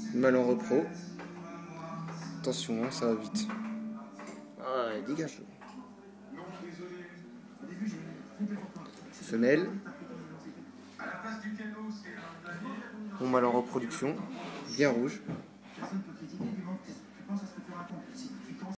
Mâle en repro. Attention, hein, ça va vite. Ah, dégage. Femelle. Bon mâle en reproduction. Bien rouge.